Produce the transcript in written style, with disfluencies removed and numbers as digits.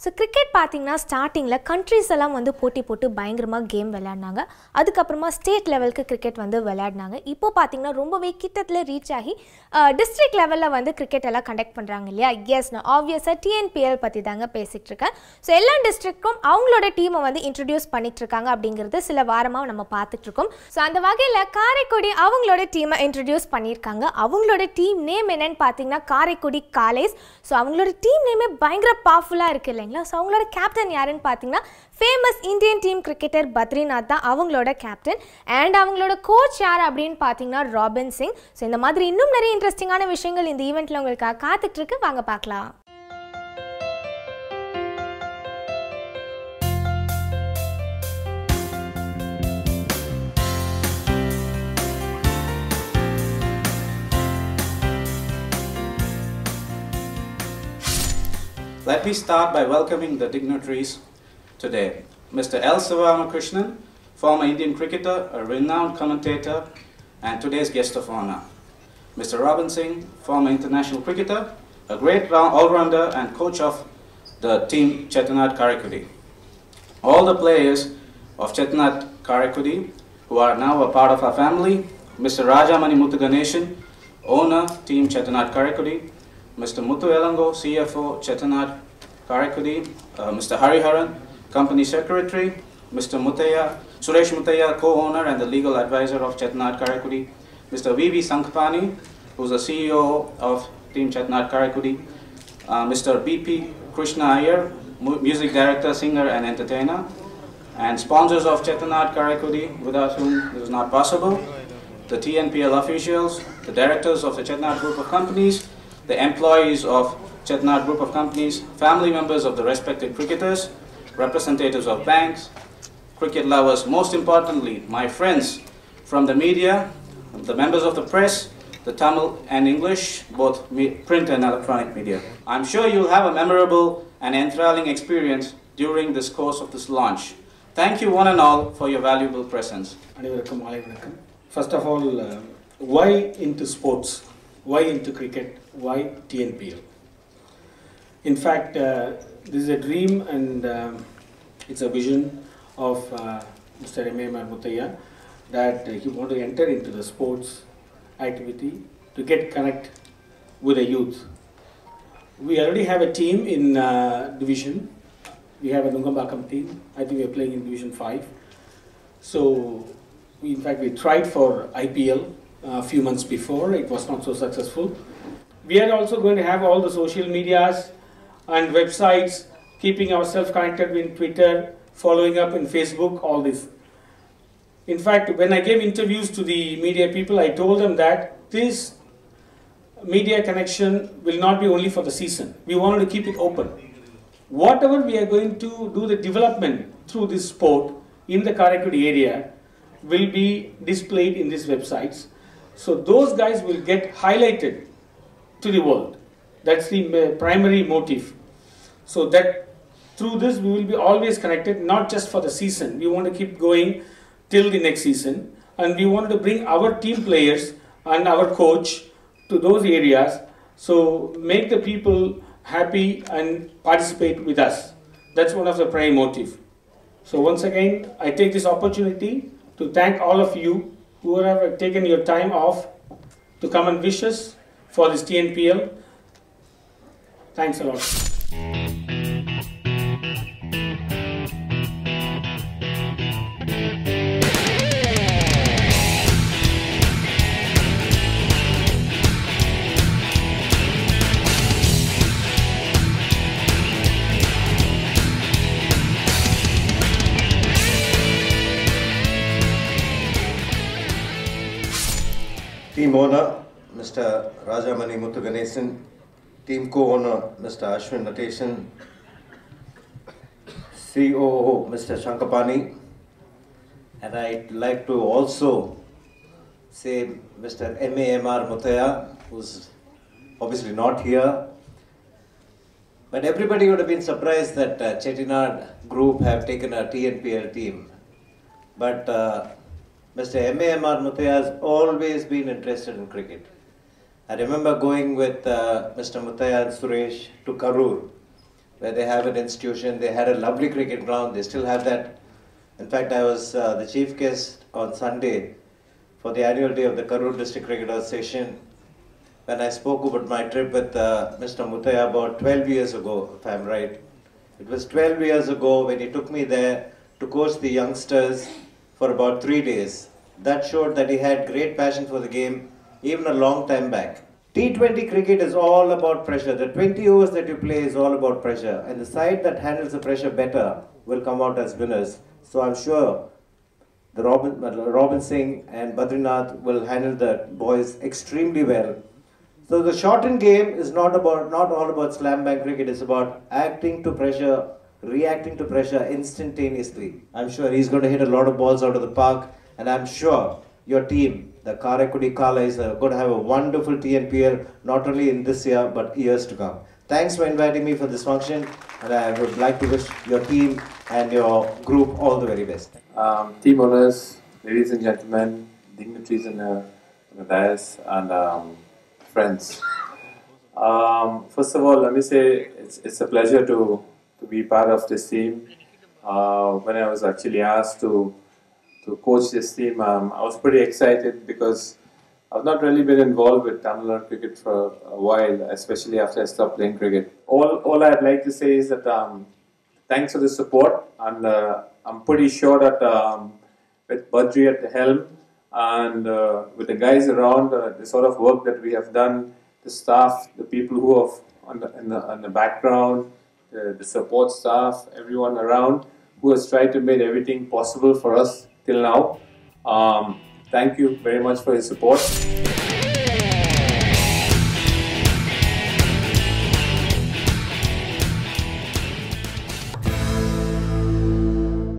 So cricket பார்த்தீங்கன்னா ஸ்டார்டிங்கில் countries எல்லாம் வந்து போட்டி போட்டு பயங்கரமாக கேம் விளையாடினாங்க. அதுக்கப்புறமா ஸ்டேட் லெவலுக்கு கிரிக்கெட் வந்து விளையாடினாங்க. இப்போ பார்த்தீங்கன்னா ரொம்பவே கிட்டத்தில் ரீச் ஆகி டிஸ்ட்ரிக்ட் லெவலில் வந்து கிரிக்கெட் எல்லாம் கண்டக்ட் பண்ணுறாங்க இல்லையா? எஸ், நான் ஆப்வியஸாக டிஎன்பிஎல் பற்றி தாங்க பேசிகிட்டு இருக்கேன். ஸோ எல்லா டிஸ்ட்ரிக்ட்டும் அவங்களோட டீமை வந்து இன்ட்ரடியூஸ் பண்ணிட்டு இருக்காங்க அப்படிங்கிறது சில வாரமாக நம்ம பார்த்துட்டு இருக்கோம். ஸோ அந்த வகையில் காரைக்குடி அவங்களோட டீமை இன்ட்ரடியூஸ் பண்ணியிருக்காங்க. அவங்களோட டீம் நேம் என்னன்னு பார்த்தீங்கன்னா காரைக்குடி காலேஸ். ஸோ அவங்களோட டீம் நேமே பயங்கர பவர்ஃபுல்லாக இருக்குது இல்லைங்களா? ஸோ அவங்களோட கேப்டன் யாருன்னு பார்த்தீங்கன்னா famous Indian team cricketer Badrinath தான் அவங்களோட கேப்டன். அண்ட் அவங்களோட கோச் யார் அப்படின்னு பார்த்தீங்கன்னா ராபின் சிங். ஸோ இந்த மாதிரி இன்னும் நிறைய இன்ட்ரெஸ்டிங்கான விஷயங்கள் இந்த ஈவெண்ட்டில் உங்களுக்காக காத்துட்டு இருக்கு. வாங்க பார்க்கலாம். Let me start by welcoming the dignitaries today. Mr. L. Sivaramakrishnan, former Indian cricketer, a renowned commentator, and today's guest of honor. Mr. Robin Singh, former international cricketer, a great all-rounder and coach of the team Chettinad Karaikudi. All the players of Chettinad Karaikudi who are now a part of our family, Mr. Rajamani Muthuganeshan, owner, team Chettinad Karaikudi, Mr. Muthu Elango, CFO, Chettinad Karaikudi, Mr. Hariharan, Company Secretary, Mr. Suresh Muthaiya, co-owner and the legal advisor of Chettinad Karaikudi, Mr. V.V. Sankapani, who's the CEO of Team Chettinad Karaikudi, Mr. B.P. Krishna Iyer, music director, singer and entertainer, and sponsors of Chettinad Karaikudi, without whom this is not possible, the TNPL officials, the directors of the Chettinad Group of Companies, the employees of Chettinad Group of Companies, family members of the respected cricketers, representatives of banks, cricket lovers, most importantly, my friends from the media, the members of the press, the Tamil and English, both print and electronic media. I'm sure you'll have a memorable and enthralling experience during this course of this launch. Thank you one and all for your valuable presence. First of all, why into sports? Why into cricket? Why TNPL? In fact, this is a dream and it's a vision of Mr. M.A.M. Muthaiya that he want to enter into the sports activity to get connect with the youth. We already have a team in division. We have a Nungambakam team. I think we are playing in Division 5. So, in fact, we tried for IPL a few months before. It was not so successful. We are also going to have all the social medias and websites, keeping ourselves connected with Twitter, following up in Facebook, all this. In fact, when I gave interviews to the media people, I told them that this media connection will not be only for the season. We wanted to keep it open. Whatever we are going to do the development through this sport in the Karaikudi area will be displayed in these websites. So those guys will get highlighted to the world. That's the primary motive. So that through this we will be always connected, not just for the season. We want to keep going till the next season, and we wanted to bring our team players and our coach to those areas, so make the people happy and participate with us. That's one of the prime motive. So once again, I take this opportunity to thank all of you who have taken your time off to come and wish us for this TNPL. Thanks a lot. Team owner, Mr. Rajamani Muthuganeshan, team co-owner, Mr. Ashwin Nateshan, COO, Mr. Shankapani, and I'd like to also say Mr. M.A.M.R. Muthaiya, who's obviously not here, but everybody would have been surprised that Chettinad Group have taken a TNPL team, but Mr. M.A.M.R. Muthaiya has always been interested in cricket. I remember going with Mr. Muthaiya and Suresh to Karur where they have an institution. They had a lovely cricket ground. They still have that. In fact, I was the chief guest on Sunday for the annual day of the Karur District Cricket Association, when I spoke about my trip with Mr. Muthaiya about 12 years ago, if I'm right. It was 12 years ago when he took me there to coach the youngsters for about 3 days. That showed that he had great passion for the game, even a long time back. T20 cricket is all about pressure. The 20 overs that you play is all about pressure. And the side that handles the pressure better will come out as winners. So I'm sure the Robin Singh and Badrinath will handle the boys extremely well. So the shortened game is not all about slam bang cricket. It's about acting to pressure, reacting to pressure instantaneously. I'm sure he's going to hit a lot of balls out of the park, and I'm sure your team, the Karaikudi Kala, is going to have a wonderful TNPL, not only in this year but years to come. Thanks for inviting me for this function, and I would like to wish your team and your group all the very best. Team owners, ladies and gentlemen, dignitaries in the dais, and friends. First of all, let me say it's a pleasure to be part of this team. When I was actually asked to coach this team, I was pretty excited because I've not really been involved with Tamil Nadu cricket for a while, especially after I stopped playing cricket. All I'd like to say is that thanks for the support, and I'm pretty sure that with Badri at the helm and with the guys around, the sort of work that we have done, the staff, the people who have on the background, the support staff, everyone around who has tried to make everything possible for us till now. Thank you very much for your support.